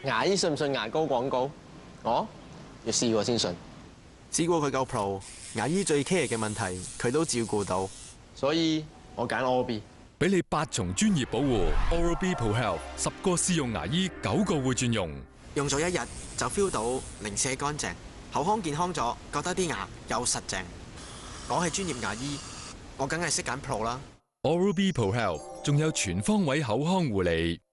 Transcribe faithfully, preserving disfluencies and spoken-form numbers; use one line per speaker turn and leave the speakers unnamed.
牙醫信唔信牙膏廣告？我要試過先信。
試過佢夠 pro， 牙醫最 care 嘅問題佢都照顧到，
所以我揀 Oral B。
俾你八重專業保護 ，Oral B Pro Health 十個試用牙醫九個會轉用，
用咗一日就 feel 到零舍乾淨，口腔健康咗，覺得啲牙又實淨。我係專業牙醫，我梗係識揀 pro 啦。
Oral B Pro Health 仲有全方位口腔護理。